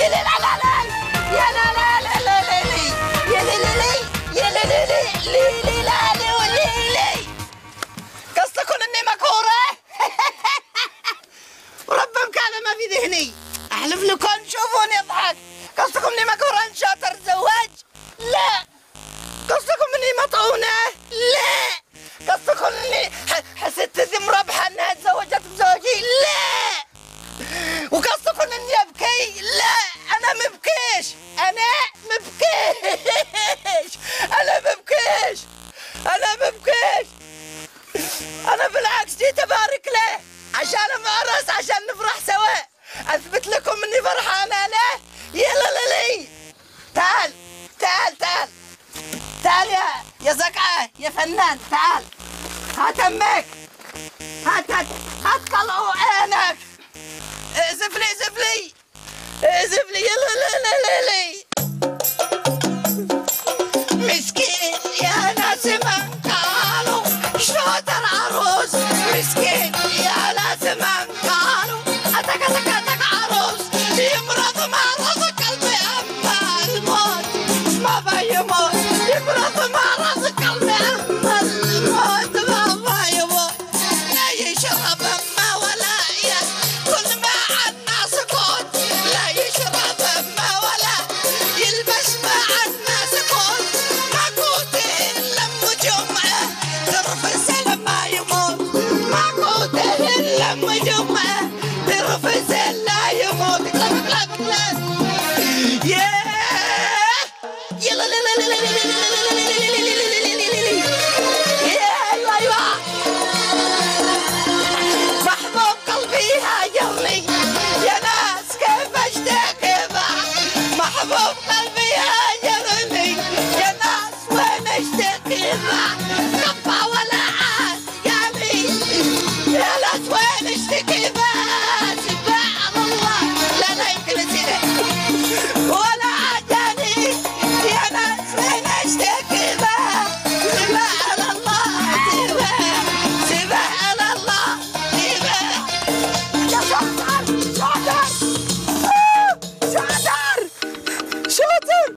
يا لا لا لا لا يا لا لا لا لا لا لي يا لا لا لي يا لا لا لي لي لي لا لي لي قصدكم اني مكورة؟ ورب مكانه ما في ذهني احلف لكم شوفوني اضحك. قصدكم اني مكورة ان شاطر اتزوج؟ لا. قصدكم اني مطعونة؟ لا. قصدكم اني حسيت ذي مربحة انها تزوجت بزوجي؟ لا. وقصدكم اني ابكي؟ لا انا مبكيش انا مبكيش انا مبكيش انا مبكيش. انا بالعكس جيت ابارك له عشان معرس عشان نفرح سوا. اثبت لكم اني فرحانة له. يلا لي تعال تعال تعال تعال يا زكعة يا فنان تعال. هات امك هات طلعوا عينك. زفلي زفلي زفلي يلا لا لا لا لي مسكين يا ناس من قالوا شاطر عروس. مسكين يا ناس من قالوا اتك اتك اتك عروس يمرض مرض